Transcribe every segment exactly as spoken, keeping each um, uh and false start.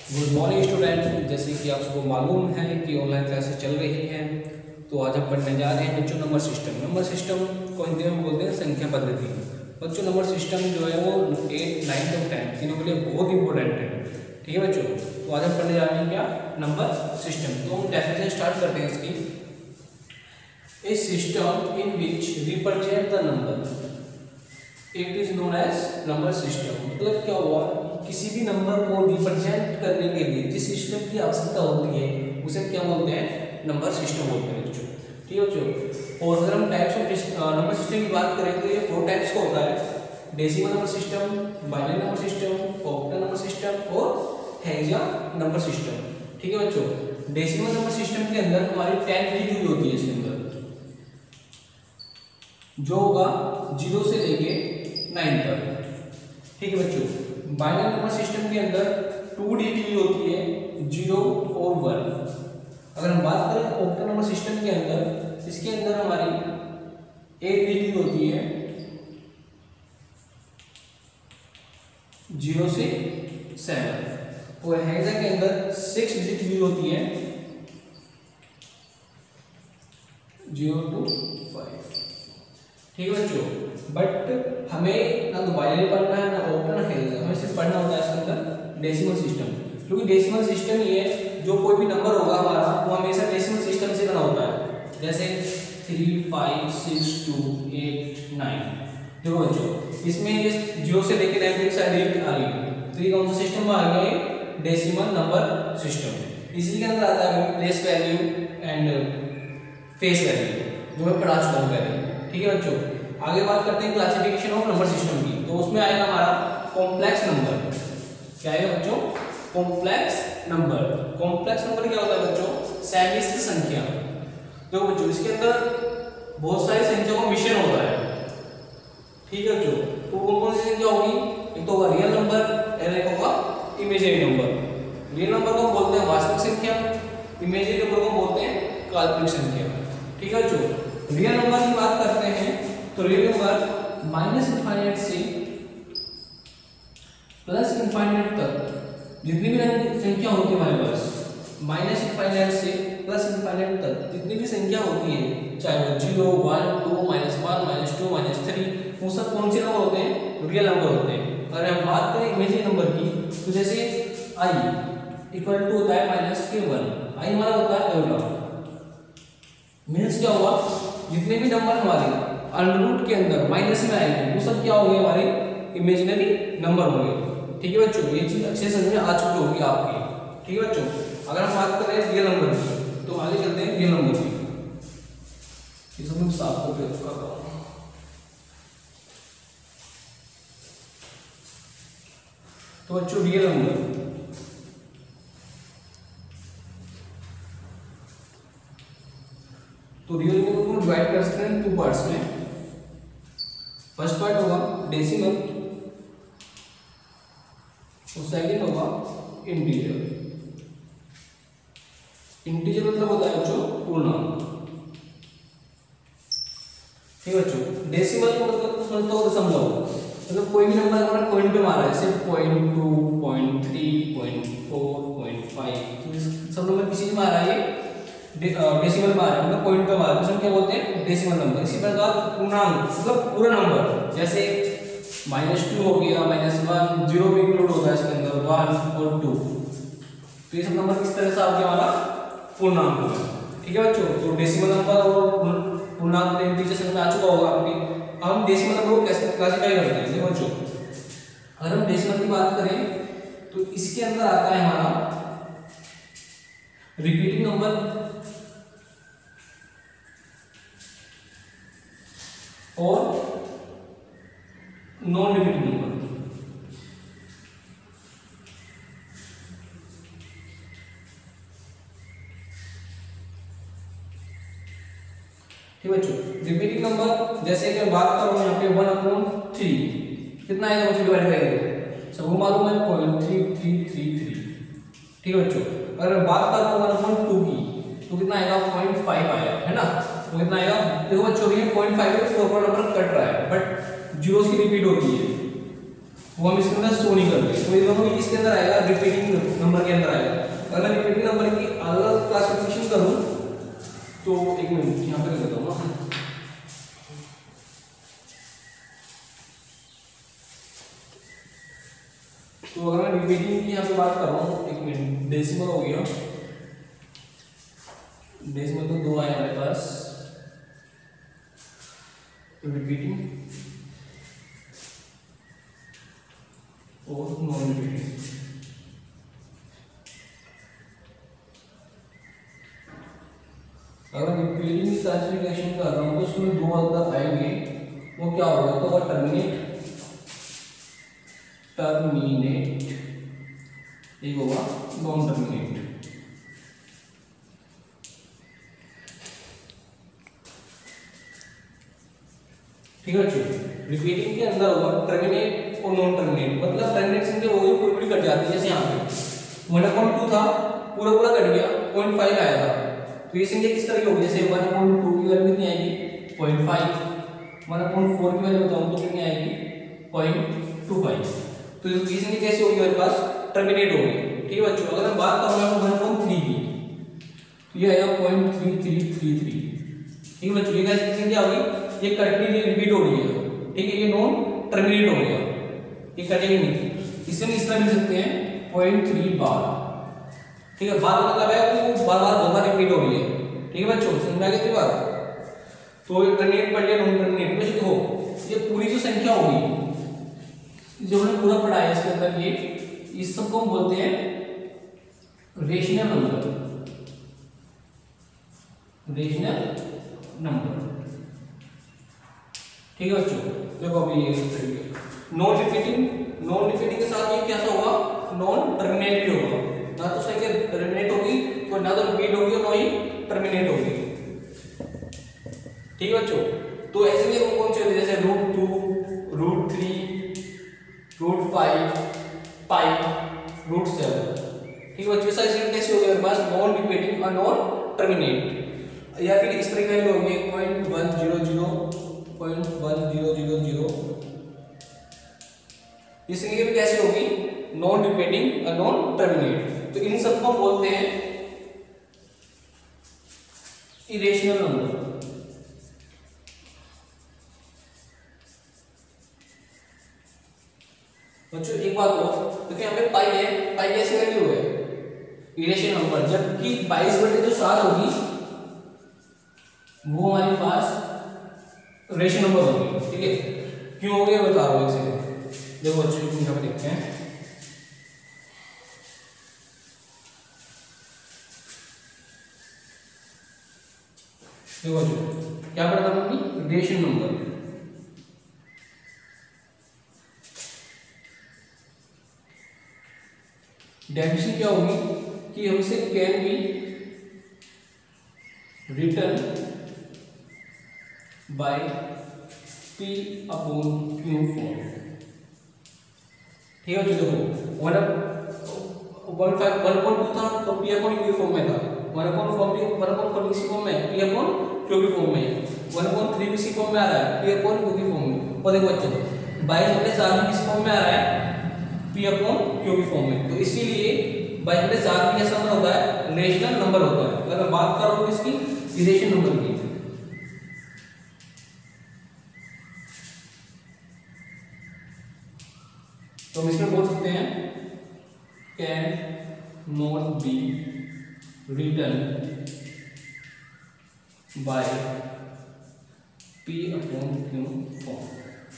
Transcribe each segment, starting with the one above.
Good morning student. जैसे कि आप सबको मालूम है कि ऑनलाइन क्लासेस चल रही हैं, तो आज हम पढ़ने जा रहे हैं बच्चों नंबर सिस्टम। नंबर सिस्टम को हिंदी में बोलते हैं संख्या पद्धति। बच्चों नंबर सिस्टम जो है वो एट नाइन्थ और टेंथ तीनों के लिए बहुत इंपॉर्टेंट है। ठीक है बच्चों, तो आज हम पढ़ने जा रहे हैं क्या, नंबर सिस्टम। तो हम डेफिनेशन स्टार्ट करते हैं इसकी। A system in which represent the number it is known as number system. मतलब क्या हुआ, किसी भी नंबर को रिप्रेजेंट करने के लिए जिस सिस्टम की आवश्यकता होती है उसे क्या बोलते हैं, नंबर सिस्टम बोलते हैं बच्चों। ठीक है बच्चों। और अगर हम टाइप्स ऑफ नंबर सिस्टम की बात करें तो ये फोर टाइप्स का होता है: decimal number system, binary number system, octal number system और हेक्सा नंबर सिस्टम। ठीक है बच्चों। डेसिमल नंबर सिस्टम के अंदर हमारी टेन डिजिट यूज होती है इसके अंदर, जो होगा जीरो से लेके नाइन तक। ठीक है बच्चों। बाइनरी नंबर सिस्टम के अंदर टू डिजिट यूज होती है, जीरो और वन। अगर हम बात करें ऑक्टल नंबर सिस्टम के अंदर, इसके अंदर हमारी एक डिजिट होती है, जीरो से सेवन। और हेक्सा के अंदर सिक्स डिजिट यूज होती है, जीरो टू फाइव। ठीक है बच्चों। बट हमें ना तो बाइनरी पढ़ना है ना ऑक्टल ना हेक्सा, हमें सिर्फ पढ़ना होता है इसके अंदर डेसिमल सिस्टम। क्योंकि डेसिमल सिस्टम ये जो कोई भी नंबर होगा हमारा वो हमेशा डेसिमल सिस्टम से बना होता है। जैसे three five six two eight nine. देखो बच्चों, इसमें ये जीरो से लेकर नाइन तक सारी डिजिट आ रही है, तो ये कौन सा सिस्टम आ गया है, डेसिमल नंबर सिस्टम। इसी के अंदर आता है place value and face value, जो मैं पढ़ा चुका हूँ पहले। ठीक है बच्चों। आगे बात करते हैं क्लासिफिकेशन ऑफ नंबर सिस्टम की। तो उसमें आएगा हमारा कॉम्प्लेक्स नंबर। क्या आएगा बच्चों, कॉम्प्लेक्स नंबर। कॉम्प्लेक्स नंबर क्या होता है बच्चों, समिश्र संख्या। देखो बच्चों, इसके अंदर बहुत सारी संख्याओं का मिश्रण होता है। ठीक है बच्चों। तो कौन कौन सी संख्या होगी, एक तो होगा रियल नंबर, एक होगा इमेजिनरी नंबर। रियल नंबर को बोलते हैं वास्तविक संख्या, इमेजिनरी नंबर को बोलते हैं काल्पनिक संख्या। ठीक है बच्चों। रियल नंबर की बात करते हैं तो रियल नंबर माइनस इनफाइनाइट से प्लस इनफाइनाइट तक जितनी भी संख्या होती है हमारे पास, माइनस इनफाइनाइट से प्लस इनफाइनाइट तक जितनी भी संख्या होती है, चाहे वो zero one two minus one minus two minus three, वो सब कौन से नंबर होते हैं, रियल नंबर होते हैं। अगर हम बात करें इमेजिनरी नंबर की, तो जैसे आई इक्वल टू होता है माइनस के वन। आई हमारा होता है एवला। मीन्स क्या हुआ, जितने भी नंबर हमारे अंडर रूट के अंदर माइनस में आएंगे वो सब क्या होंगे, हमारे इमेजिनरी नंबर होंगे। ठीक है बच्चों। ये चीज अच्छे समझ में आ चुकी होगी आपकी। ठीक है बच्चों। अगर हम बात करें रियल नंबर की, तो आगे चलते हैं रियल नंबर की। ये सब मैं साफ करके करता हूं। तो बच्चों रियल नंबर, तो रियल नंबर को डिवाइड कर सकते हैं टू पार्ट्स में। फर्स्ट पार्ट होगा डेसिमल और सेकंड होगा इंटीजर। इंटीजर मतलब होता है बच्चों पूर्णांक। ठीक है बच्चों। डेसिमल का मतलब समझता हो तो समझाओ, मतलब कोई भी नंबर हमारा पॉइंट पे मारा है, जैसे point two, point three, point four, point five, सब नंबर किसी ने मारा है, डेसिमल मारा है मतलब पॉइंट पे मारा है, तो क्या बोलते हैं डेसिमल नंबर। इसी प्रकार पूर्णांक मतलब पूरा नंबर, जैसे माइनस टू हो गया, माइनस वन, जीरो भी इंक्लूड होगा इसके अंदर, वन और टू, तो ये सब नंबर किस तरह से आ गया, हमारा पूर्णांक होगा। ठीक है बच्चों। तो डेसिमल नंबर और पूर्णांक में इंटीजर समझ में आ चुका होगा आपकी। अब हम डेसिमल नंबर को कैसे क्लासिफाई करते हैं, देखो बच्चों, अगर हम डेसिमल की बात करें तो इसके अंदर आता है हमारा रिपीटिंग नंबर और नॉन रिपीटिंग नंबर। ठीक है बच्चों। रिपीटिंग नंबर जैसे कि मैं बात कर रहा हूं यहाँ पे वन अपॉन थ्री, कितना आएगा बच्चों, डिवाइड करेंगे, सबको मालूम है point three three three three. ठीक है बच्चों। अगर मैं बात कर रहा हूँ वन अपॉन टू की, तो कितना आएगा, पॉइंट फाइव आएगा, है ना। तो कितना आएगा, देखो बच्चों ये पॉइंट फाइव है, फोर नंबर कट रहा है, बट जीरो की रिपीट होती है, वो हम इसके अंदर शो नहीं करते। तो ये दोनों इसके अंदर आएगा, रिपीटिंग नंबर के अंदर आएगा। अगर मैं रिपीटिंग नंबर की अलग क्लासिफिकेशन करूं तो एक मिनट यहाँ पे कर देता हूँ ना। तो अगर मैं रिपीटिंग की यहाँ पे बात कर रहा हूँ, एक मिनट, डेसिमल हो गया, डेसिमल तो दो आए हमारे पास, तो रिपीटिंग और नॉन रिपीटिंग। अगर रिपीटिंग की क्लासिफिकेशन कर रहा हूँ तो उसमें दो अंतर आएंगे, वो क्या होगा, तो टर्मिनेट, टर्मिनेट, एक होगा नॉन टर्मिनेट। ठीक है बच्चों, रिपीटिंग के अंदर होगा टर्मिनेट और नॉन टर्मिनेट, मतलब टर्मिनेट से वो पूरी पूरी कट जाती है। जैसे यहाँ पे वन अपॉइंट टू था, पूरा पूरा कट गया, पॉइंट फाइव आया था, तो ये संख्या किस तरह की होगी, जैसे वन अपॉइंट टू की वैल्यू कितनी आएगी, point five, one upon four की वैल्यू बताऊँ तो कितनी आएगी, पॉइंट टू फाइव। तो ये संख्या कैसी होगी मेरे पास, टर्मिनेट होगी। ठीक है बच्चों, अगर मैं बात करूँ वन अपॉइंट थ्री की, तो ये आएगा point three three three three. ठीक है बच्चों, ये कैसी संख्या होगी, ये कटनी रिपीट हो रही है। ठीक है, ये नॉन टर्मिनेट हो गया, ये कटेगी नहीं। इसे हम इस तरह लिख सकते हैं पॉइंट थ्री बार। ठीक है, बार मतलब है वो बार बार दो बार रिपीट हो रही है। ठीक है बच्चों, समझ में कितनी बार, तो टर्मिनेट पढ़ लिया, नॉन टर्मिनेट। वैसे देखो ये पूरी जो संख्या होगी जो हमने पूरा पढ़ा है इसके अंदर, ये इस सबको हम बोलते हैं रेशनल नंबर, रेशनल नंबर। ठीक है बच्चों, देखो अभी ये नॉन रिपीटिंग, नॉन रिपीटिंग के साथ ये कैसा होगा, नॉन टर्मिनेट भी होगा, ना तो संख्या टर्मिनेट होगी तो ना तो रिपीट होगी और ना ही टर्मिनेट होगी। ठीक है बच्चों, तो ऐसे में कौन से होते हैं, जैसे root two, root three, root five, pi, root seven. ठीक है बच्चों, सारी संख्या कैसी होगी मेरे पास, नॉन रिपीटिंग और नॉन टर्मिनेट। या फिर इस तरह की होगी point one zero zero, point one zero zero zero, ये संख्या भी कैसी होगी, नॉन रिपीटिंग और नॉन टर्मिनेट। तो इन सबको बोलते हैं इरेशनल नंबर। बच्चों एक बात हो, देखिए यहाँ पे पाई है, पाई कैसी वैल्यू है, इरेशनल नंबर, जबकि बाईस बटे जो सात होगी वो हमारे पास रेशनल नंबर होगी। ठीक है, क्यों हो गया बता रहा हूँ इसे। देखो बच्चों यहाँ पे देखते हैं, देखो बच्चों क्या पढ़ा था अपनी, रेशनल नंबर। डेफिनेशन क्या होगी कि हमसे can be written by p upon q form. ठीक है बच्चों, देखो one one five one point two था तो पी अपॉन क्यू फॉर्म में था, one upon form one upon four इसी फॉर्म में, पी अपॉन क्यू की फॉर्म में, वन अपॉन थ्री इसी फॉर्म में आ रहा है, पी अपॉन क्यू की फॉर्म में। और देखो बच्चों बाईस बटे सात किस फॉर्म में आ रहा है, पी अपॉन क्यू की फॉर्म में। तो इसीलिए बाईस बटे सात भी ऐसा नंबर होता है, रेशनल नंबर होता है। अगर मैं बात कर रहा हूँ किसकी, रेशनल नंबर की, तो हम इसमें बोल सकते हैं can not be written by p upon q form.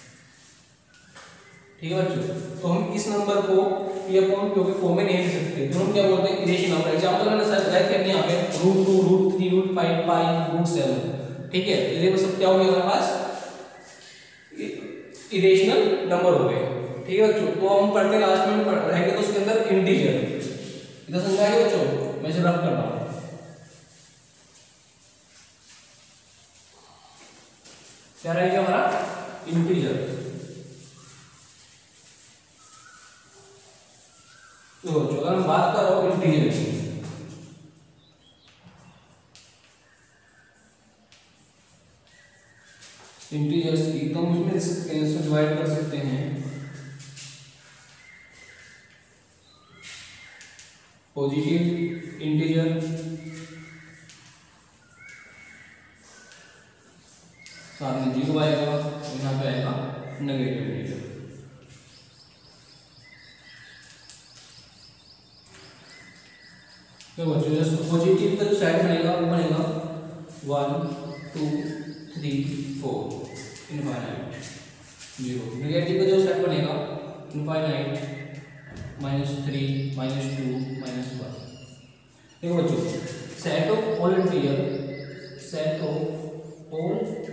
ठीक है बच्चों, तो हम इस नंबर को पी अपॉन क्यू के फॉर्म में नहीं लिख सकते, तो हम क्या बोलते हैं, इरेशनल नंबर। एग्जांपल मैंने शायद बताया कि यहाँ पे root two, root three, root five, pi, root seven. ठीक है, ये सब क्या हो गया हमारे पास, इरेशनल नंबर हो गए। ठीक है बच्चों, तो हम पढ़ते लास्ट में रहेंगे तो उसके अंदर इंटीजर, इधर समझा है बच्चों, मैं इसे रफ कर रहा हूँ। क्या रहेगा हमारा, इंटीजर। तो अगर हम बात कर रहा हूँ इंटीजर की, इंटीजर्स की, तो हम उसमें इसको डिवाइड कर सकते हैं पॉजिटिव इंटीजर, साथ में जीरो आएगा और यहाँ पे आएगा नेगेटिव इंटीजर। तो बच्चों जैसे पॉजिटिव का जो साइड बनेगा वो बनेगा one two three four infinite zero. Negative का जो साइड बनेगा infinite minus three minus two minus one. देखो बच्चों set of all integer, set of all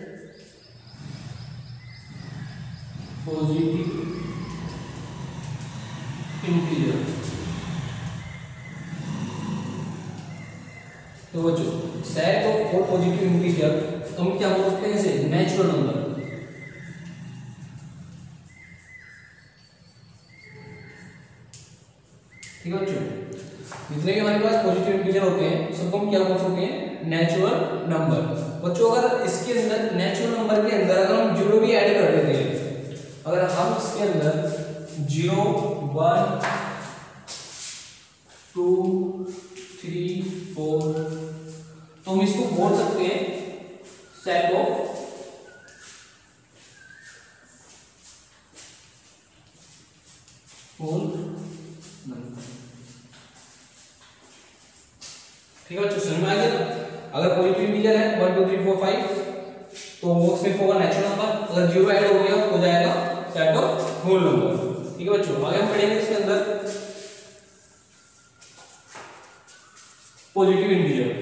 positive integer. तो बच्चों set of all positive integer तो हम क्या बोल सकते हैं इसे नेचुरल नंबर। ठीक है बच्चों, जितने भी हमारे पास पॉजिटिव इंटीजर होते हैं सबको हम क्या बोल सकते हैं नेचुरल नंबर। बच्चों अगर इसके अंदर नेचुरल नंबर के अंदर अगर हम जीरो भी ऐड कर देते हैं, अगर हम इसके अंदर zero one two three four तो हम इसको बोल सकते हैं सेट ऑफ होल नंबर। ठीक है बच्चों समझ में आ गया। अगर पॉजिटिव इंटीजर है one two three four five तो वो सिर्फ होगा नेचुरल नंबर, अगर जीरो ऐड हो गया हो जाएगा सेट ऑफ होल नंबर। ठीक है बच्चों, आगे हम पढ़ेंगे इसके अंदर पॉजिटिव इंटीजर।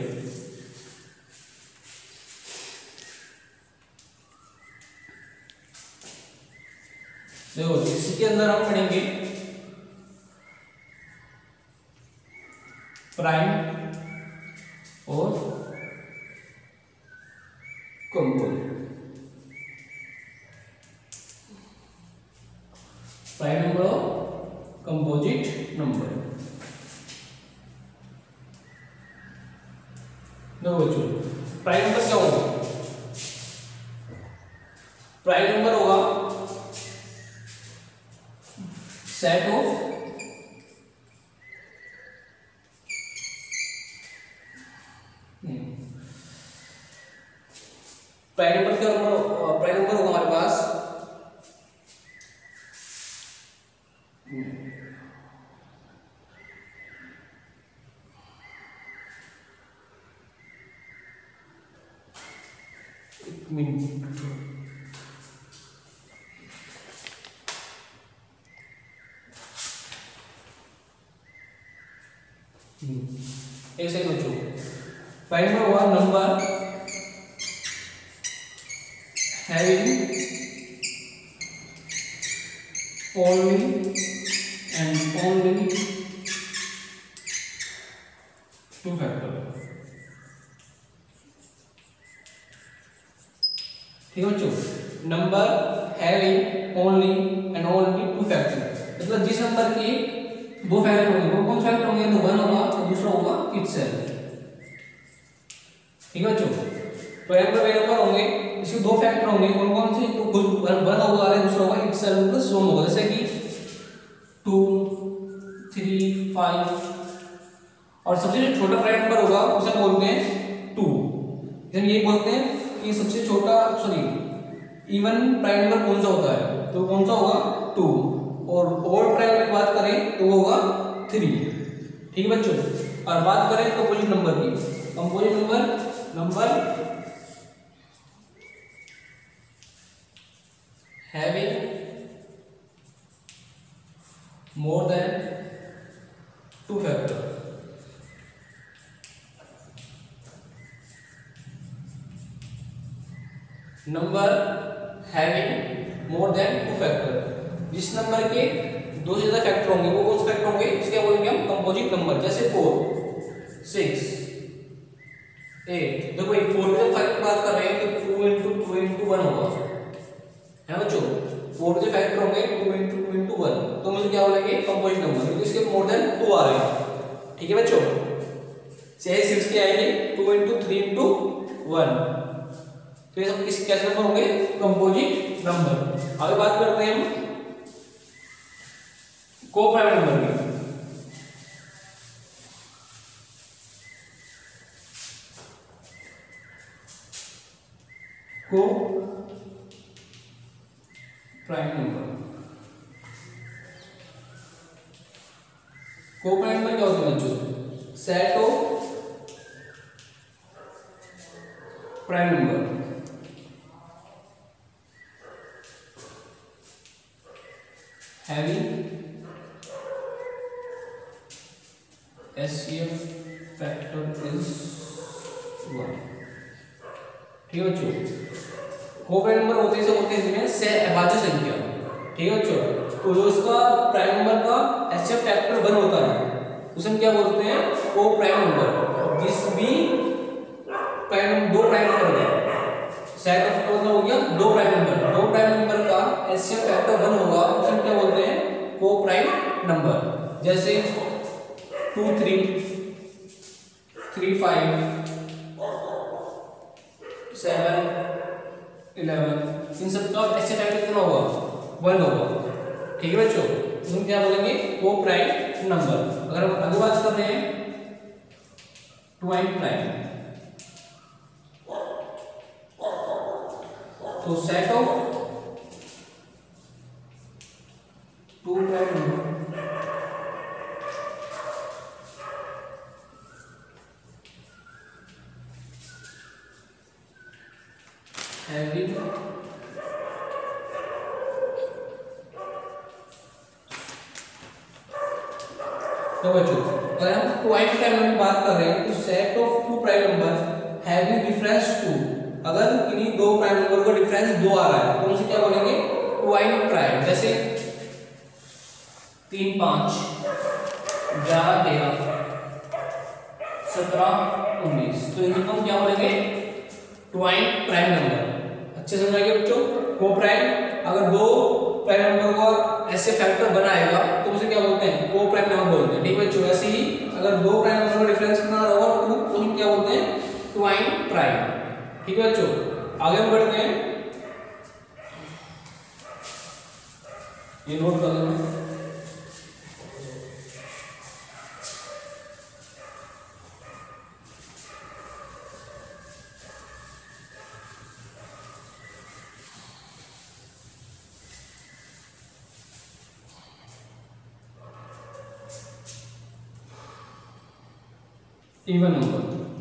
देखो इसके अंदर हम पढ़ेंगे प्राइम और कंपोजिट। प्राइम नंबर और कंपोजिट नंबर। देखो बच्चों प्राइम नंबर क्या होगा, प्राइम नंबर होगा सेट ऑफ प्राइम नंबर क्या नंबर, प्राइम नंबर होगा हमारे पास एक मिनट ऐसे ही बच्चों प्राइम नंबर हुआ number having only and only two factor। ठीक है बच्चों, number having only and only two factor, मतलब जिस नंबर के दो फैक्टर होंगे वो कौन फैक्टर होंगे, तो वन होगा और दूसरा होगा इटसेल्फ। ठीक है बच्चों, प्राइम नंबर वे नंबर होंगे इसके दो फैक्टर होंगे कौन कौन से, तो खुद वन होगा और दूसरा होगा इटसेल्फ प्लस वन होगा, जैसे कि टू थ्री फाइव। और सबसे जो छोटा प्राइम नंबर होगा उसे बोलते हैं टू। हम यही बोलते हैं कि सबसे छोटा सॉरी इवन प्राइम नंबर कौन सा होता है, तो कौन सा होगा टू। और ओड प्राइम नंबर की बात करें तो वो होगा थ्री। ठीक है बच्चों, और बात करें कंपोजिट नंबर की, composite number number having more than two factor. Number having more than two factor, जिस नंबर के दो से ज्यादा फैक्टर होंगे वो कौन से फैक्टर होंगे, इसके बोलेंगे हम कंपोजिट नंबर। जैसे फोर सिक्स एट, देखो भाई फोर के फैक्टर बात कर रहे हैं तो two into two into one होगा, है बच्चों। फोर के फैक्टर होंगे two into two into one, तो मुझे क्या बोलेंगे कंपोजिट नंबर, क्योंकि इसके मोर देन टू आ रहे हैं। ठीक है बच्चों, चाहे सिक्स के आएंगे two into three into one, तो ये सब किस कैसे नंबर होंगे, कंपोजिट नंबर। आगे बात करते हैं हम को प्राइम नंबर की। को प्राइम नंबर क्या होता है बच्चों? Set of prime number having H C F factor is one। ठीक है बच्चों, को-प्राइम नंबर होते हैं होते हैं इसमें से अभाज्य संख्या। ठीक है बच्चों, तो जो इसका प्राइम नंबर का H C F factor one होता है उसे हम क्या बोलते हैं? Coprime number. जिस भी प्राइम दो प्राइम नंबर का सेट ऑफ मतलब हो गया दो प्राइम नंबर, दो प्राइम नंबर का H C F factor one होगा उसे हम क्या बोलते हैं? Coprime number. जैसे two three, three five, seven eleven, इन सब का H C F फैक्टर कितना होगा? वन होगा। ठीक है बच्चों, हम क्या बोलेंगे? Coprime number. अगर हम आगे बात कर रहे हैं ट्वाइन प्राइम, तो set of two prime number having तो बच्चों अगर हम ट्वाइन प्राइम नंबर की बात कर रहे हैं तो set of two prime number having difference two, अगर किन्हीं दो प्राइम नंबर का डिफरेंस दो आ रहा है तो उसे क्या बोलेंगे? Twin prime. जैसे तीन पांच, ग्यारह तेरह, सत्रह उन्नीस, तो इनको हम क्या बोलेंगे? Twin prime number. अच्छे समझाइए बच्चों, को प्राइम अगर दो प्राइम नंबर का H C F फैक्टर बनाएगा तो उसे क्या बोलते हैं? को प्राइम नंबर बोलते हैं। ठीक है बच्चों, ऐसे ही अगर दो प्राइम नंबर का डिफरेंस कितना होगा तो हम क्या बोलते हैं? Twin prime. ठीक है बच्चों, आगे हम बढ़ते हैं, ये नोट कर लेना। इवन नंबर,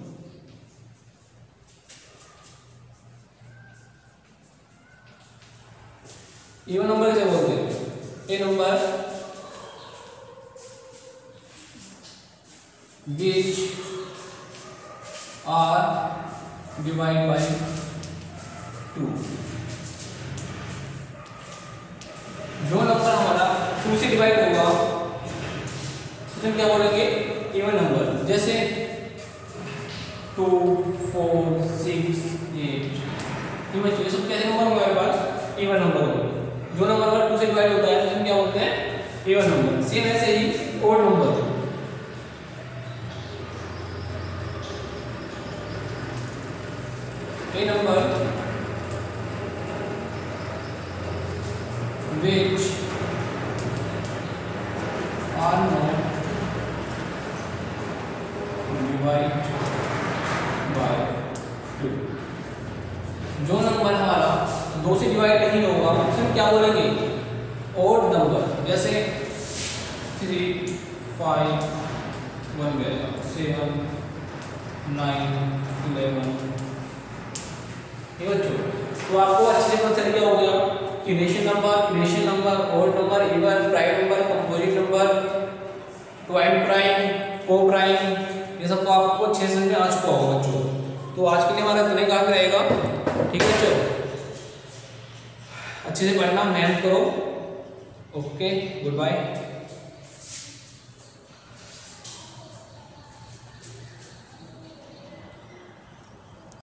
इवन नंबर कैसे बोलते हैं? A number which are divide by two, जो नंबर हमारा टू से डिवाइड होगा उसे क्या बोलेंगे? Even number. जैसे टू फोर सिक्स एट, ये बच्चों ये सब कैसे नंबर होंगे हमारे पास? इवन नंबर होंगे। जो नंबर अगर टू से डिवाइड होता है तो हम क्या बोलते हैं? Even number. सेम ऐसे ही odd number, a number which are not divide by two, जो नंबर हमारा दो से डिवाइड नहीं होगा उसे हम क्या बोलेंगे? Odd number. जैसे थ्री फाइव वन गया, सेवन नाइन इलेवन। ठीक है बच्चों, तो आपको अच्छे से पता चल गया हो गया कि rational number, rational number, odd number, even, prime number, composite number, twin prime, coprime, ये सब को आपको अच्छे से समझ में आ चुका होगा बच्चों। तो आज के लिए हमारा इतना ही काम रहेगा। ठीक है बच्चों, अच्छे से पढ़ना, मेहनत करो। Okay, good bye.